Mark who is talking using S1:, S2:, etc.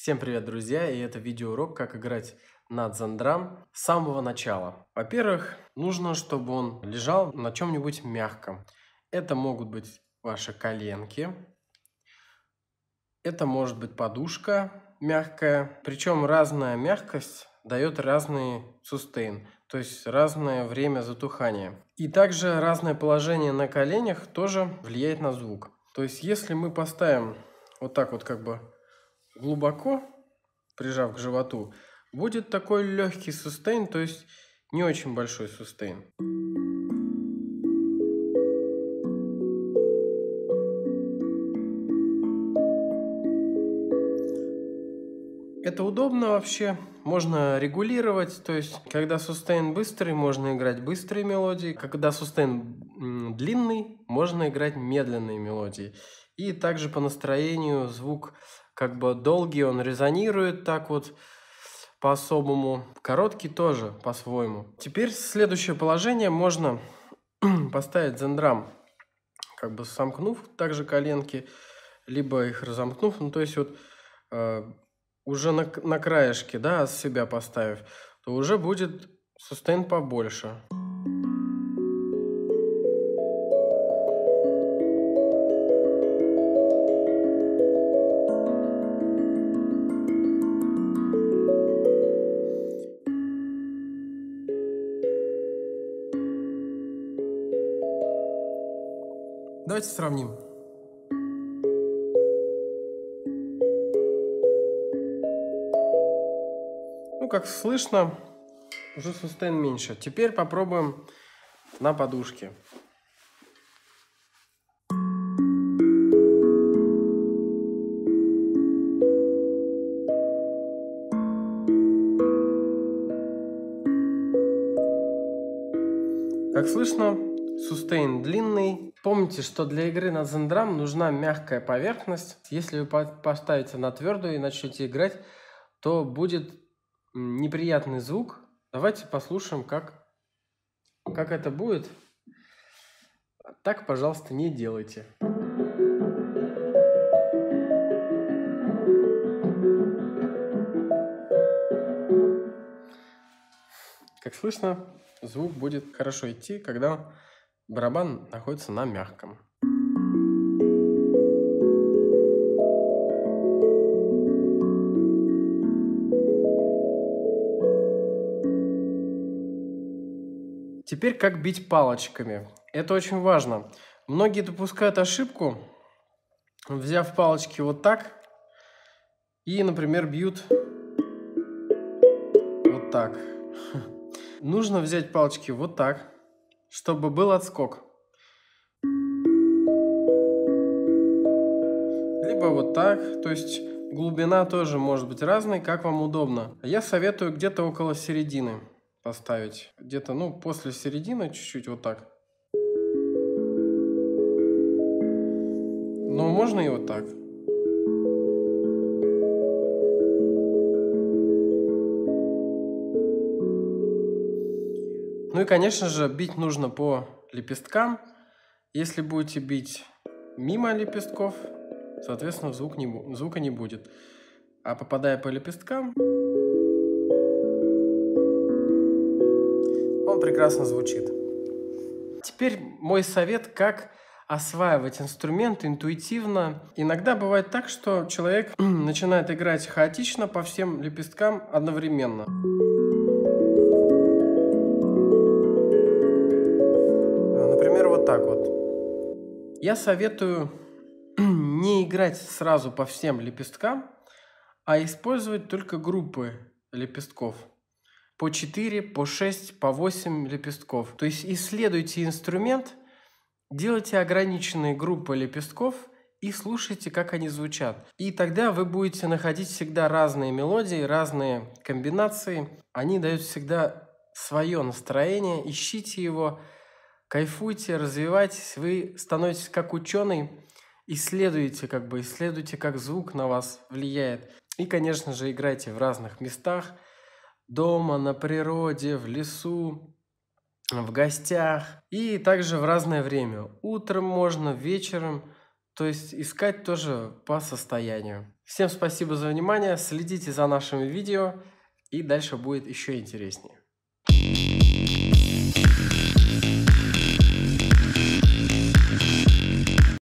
S1: Всем привет, друзья! И это видеоурок, как играть на дзендрам с самого начала. Во-первых, нужно, чтобы он лежал на чем-нибудь мягком. Это могут быть ваши коленки, это может быть подушка мягкая. Причем разная мягкость дает разный сустейн, то есть разное время затухания. И также разное положение на коленях тоже влияет на звук. То есть если мы поставим вот так вот как бы глубоко, прижав к животу, будет такой легкий сустейн, то есть не очень большой сустейн. Это удобно вообще, можно регулировать, то есть когда сустейн быстрый, можно играть быстрые мелодии, когда сустейн длинный, можно играть медленные мелодии. И также по настроению звук как бы долгий, он резонирует так вот по-особому, короткий тоже по-своему. Теперь следующее положение можно поставить дзендрам, как бы сомкнув также коленки, либо их разомкнув, ну то есть вот уже на краешке, да, с себя поставив, то уже будет сустейн побольше. Давайте сравним. Ну, как слышно, уже сустейн меньше. Теперь попробуем на подушке. Как слышно, сустейн длинный. Помните, что для игры на дзендрам нужна мягкая поверхность. Если вы поставите на твердую и начнете играть, то будет неприятный звук. Давайте послушаем, как это будет. Так, пожалуйста, не делайте. Как слышно, звук будет хорошо идти, когда барабан находится на мягком. Теперь как бить палочками. Это очень важно. Многие допускают ошибку, взяв палочки вот так и, например, бьют вот так. Нужно взять палочки вот так, чтобы был отскок. Либо вот так, то есть глубина тоже может быть разной, как вам удобно. Я советую где-то около середины поставить. Где-то, ну, после середины чуть-чуть вот так. Но можно и вот так. Ну и, конечно же, бить нужно по лепесткам. Если будете бить мимо лепестков, соответственно, звука не будет. А попадая по лепесткам, он прекрасно звучит. Теперь мой совет, как осваивать инструмент интуитивно. Иногда бывает так, что человек начинает играть хаотично по всем лепесткам одновременно. Например, вот так вот. Я советую не играть сразу по всем лепесткам, а использовать только группы лепестков. По 4, по 6, по 8 лепестков. То есть исследуйте инструмент, делайте ограниченные группы лепестков и слушайте, как они звучат. И тогда вы будете находить всегда разные мелодии, разные комбинации. Они дают всегда свое настроение. Ищите его, кайфуйте, развивайтесь. Вы становитесь как ученый, исследуйте, как звук на вас влияет. И, конечно же, играйте в разных местах. Дома, на природе, в лесу, в гостях. И также в разное время. Утром можно, вечером. То есть искать тоже по состоянию. Всем спасибо за внимание, следите за нашими видео, и дальше будет еще интереснее.